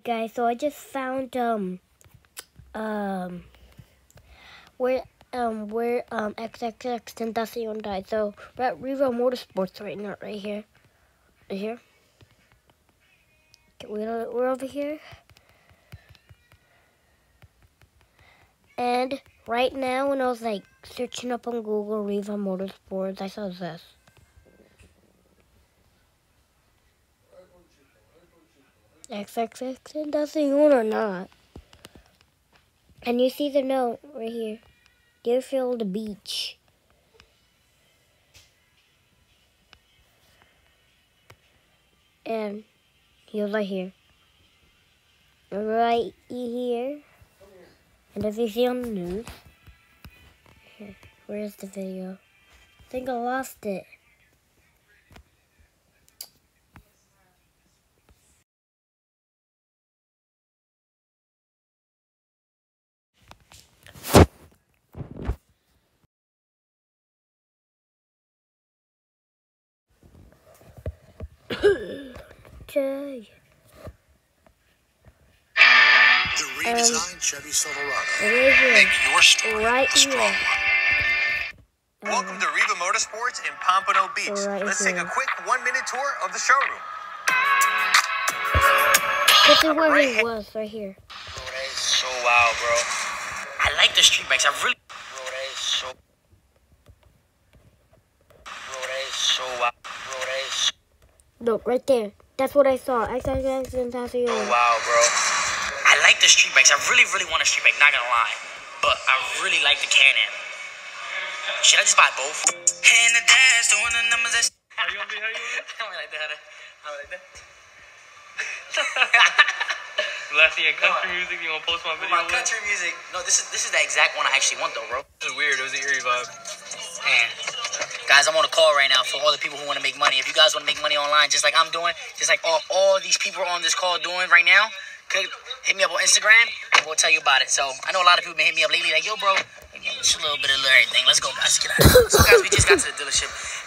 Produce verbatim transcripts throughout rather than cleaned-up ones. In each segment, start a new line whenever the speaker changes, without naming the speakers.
Guys, so I just found um um where um where um XXXTENTACION died. So we're at Riva Motorsports right now, right here, right here. Okay, we're we're over here, and right now when I was like searching up on Google Riva Motorsports, I saw this. XXXTENTACION or not? And you see the note right here. Deerfield Beach. And he was right here. Right here. And if you see on the news. Here, where's the video? I think I lost it. Okay.
The redesigned um, Chevy Silverado.
Make
your story
right
a strong
here.
one. Welcome to Riva Motorsports in Pompano Beach.
Right
Let's
here.
take a quick one-minute tour of the showroom.
This is where right he was, right here.
Bro, that is so wild, bro. I like the street bikes. I really... Bro, that is so... Bro, that is so wild. Bro, that is so...
Look, right there. That's what I saw. XXXTENTACION.
Oh, wow, bro. I like the street bikes. I really, really want a street bike, not gonna lie. But I really like the Can-Am. Should I just buy both? Hey, in the dance, doing the numbers that's...
How you gonna be? How you gonna be?
How like that? How like that?
Blasting your country no, music, you wanna post my video?
My country music. No, this is this is the exact one I actually want though, bro.
This is weird. It was an eerie vibe.
Man. Guys, I'm on a call right now for all the people who want to make money. If you guys want to make money online, just like I'm doing, just like all, all these people on this call doing right now, could hit me up on Instagram and we'll tell you about it. So I know a lot of people been hitting me up lately, like, yo, bro, just a little bit of everything. Let's go, guys. Let's get out of here. So, guys, we just got to the dealership.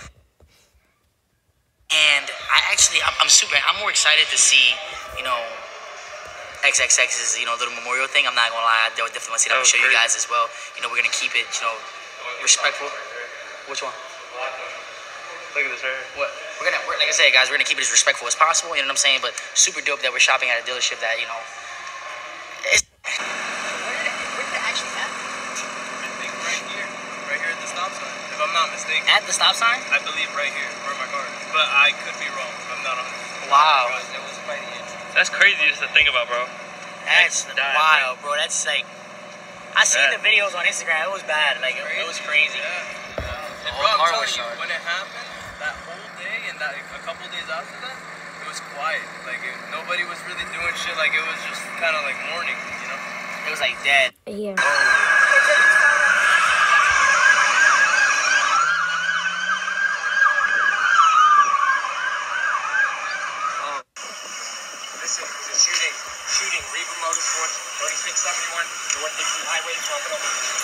And I actually, I'm, I'm super, I'm more excited to see, you know, X X X's, you know, little memorial thing. I'm not going to lie. I definitely want to see that. I'm going to show you guys as well. You know, we're going to keep it, you know, respectful. Which one?
Look at this right here.
What? We're gonna, we're, like I said, guys, we're gonna keep it as respectful as possible. You know what I'm saying? But super dope that we're shopping at a dealership that, you know. It's... Where did it, where did it actually happen?
I think right here, right here at the stop sign. If I'm not mistaken.
At the stop sign?
I believe right here, where my car is. But I could be wrong. I'm not on.
Wow.
It was by the entrance. That's crazy just to think about, bro.
That's wild, bro. That's like, I seen the videos on Instagram. It was bad. Like it, it was crazy.
Yeah.
The
bro,
whole car
I'm
was
telling you,
short.
when it happened, that whole day and that a couple days after that, it was quiet. Like it, nobody was really doing shit. Like it was just kind of like mourning, you know?
It was like dead.
Here.
Oh. Listen, the shooting, shooting, Riva Motorsports, thirty-six seventy-one, North Dixie Highway, Pompano.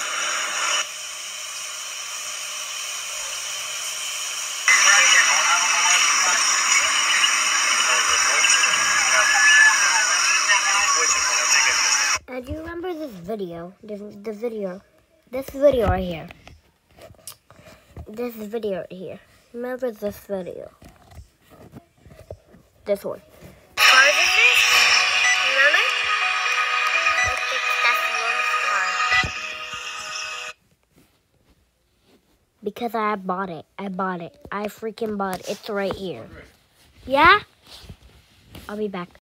Uh, do you remember this video? This the video. This video right here. This video right here. Remember this video. This one. Car is this? Remember? Because I bought it. I bought it. I freaking bought it. It's right here. Yeah? I'll be back.